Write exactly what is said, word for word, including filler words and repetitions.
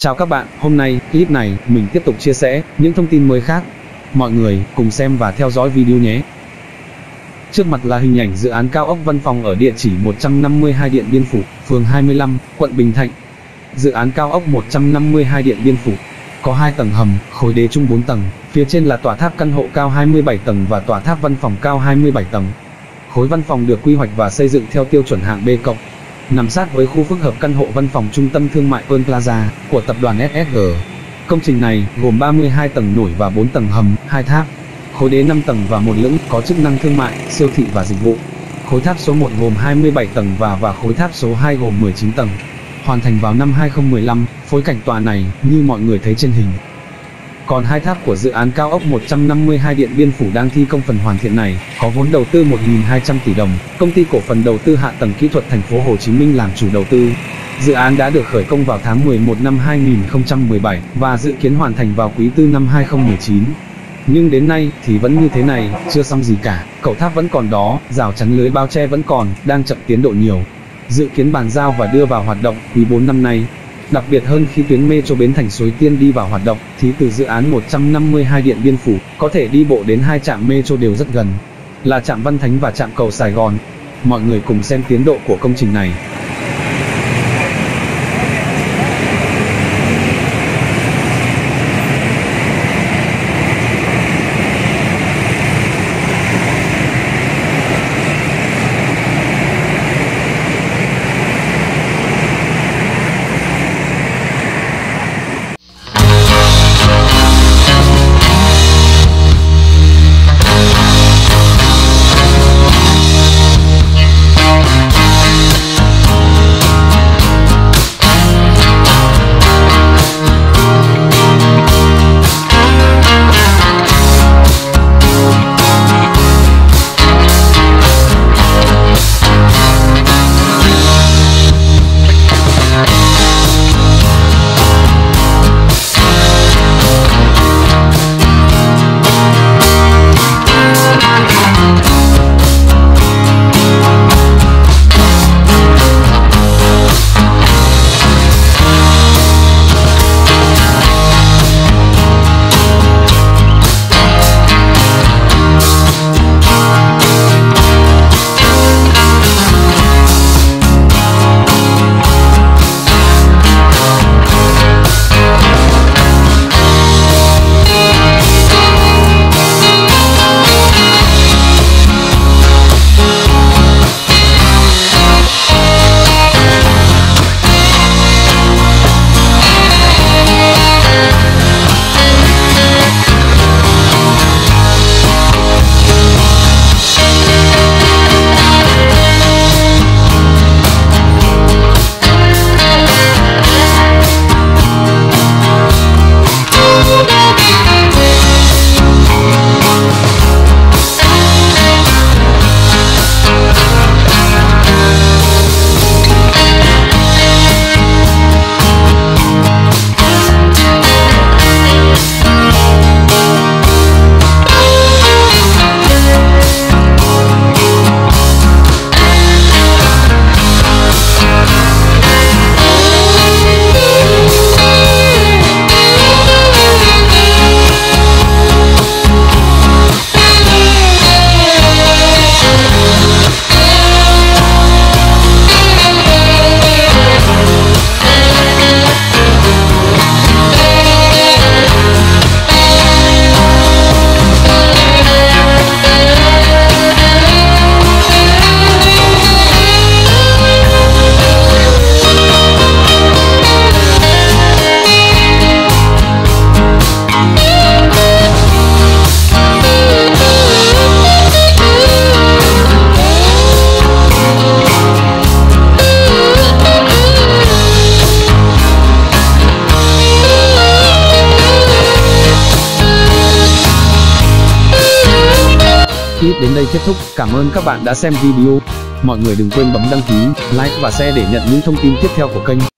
Chào các bạn, hôm nay, clip này, mình tiếp tục chia sẻ những thông tin mới khác. Mọi người, cùng xem và theo dõi video nhé. Trước mặt là hình ảnh dự án cao ốc văn phòng ở địa chỉ một trăm năm mươi hai Điện Biên Phủ, phường hai mươi lăm, quận Bình Thạnh. Dự án cao ốc một trăm năm mươi hai Điện Biên Phủ có hai tầng hầm, khối đế chung bốn tầng, phía trên là tòa tháp căn hộ cao hai mươi bảy tầng và tòa tháp văn phòng cao hai mươi bảy tầng. Khối văn phòng được quy hoạch và xây dựng theo tiêu chuẩn hạng B cộng, nằm sát với khu phức hợp căn hộ văn phòng trung tâm thương mại Pearl Plaza của tập đoàn ét ét giê. Công trình này gồm ba mươi hai tầng nổi và bốn tầng hầm, hai tháp. Khối đế năm tầng và một lửng có chức năng thương mại, siêu thị và dịch vụ. Khối tháp số một gồm hai mươi bảy tầng và và khối tháp số hai gồm mười chín tầng. Hoàn thành vào năm hai không một lăm, phối cảnh tòa này như mọi người thấy trên hình. Còn hai tháp của dự án cao ốc một trăm năm mươi hai Điện Biên Phủ đang thi công phần hoàn thiện này, có vốn đầu tư một nghìn hai trăm tỷ đồng, công ty cổ phần đầu tư hạ tầng kỹ thuật thành phố Hồ Chí Minh làm chủ đầu tư. Dự án đã được khởi công vào tháng mười một năm hai nghìn không trăm mười bảy và dự kiến hoàn thành vào quý tư năm hai không một chín. Nhưng đến nay thì vẫn như thế này, chưa xong gì cả, cầu tháp vẫn còn đó, rào chắn lưới bao che vẫn còn, đang chậm tiến độ nhiều. Dự kiến bàn giao và đưa vào hoạt động quý bốn năm nay. Đặc biệt hơn khi tuyến metro Bến Thành Suối Tiên đi vào hoạt động, thì từ dự án một trăm năm mươi hai Điện Biên Phủ, có thể đi bộ đến hai trạm metro đều rất gần, là trạm Văn Thánh và trạm cầu Sài Gòn. Mọi người cùng xem tiến độ của công trình này. Clip đến đây kết thúc, cảm ơn các bạn đã xem video. Mọi người đừng quên bấm đăng ký, like và share để nhận những thông tin tiếp theo của kênh.